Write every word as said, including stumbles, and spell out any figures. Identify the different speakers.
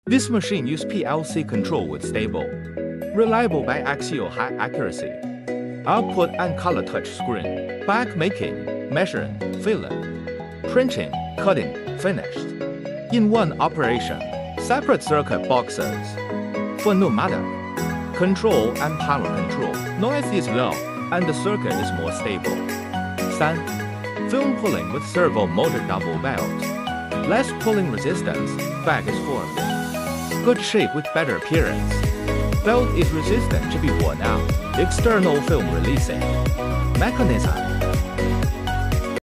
Speaker 1: This machine uses P L C control with stable, reliable biaxial high accuracy output and color touch screen. Bag making, measuring, filling, printing, cutting, finished. In one operation, separate circuit boxes for pneumatic control and power control. Noise is low and the circuit is more stable. three. Film pulling with servo motor double belt. Less pulling resistance, bag is formed. Good shape with better appearance. Belt is resistant to be worn out. External film releasing. Mechanism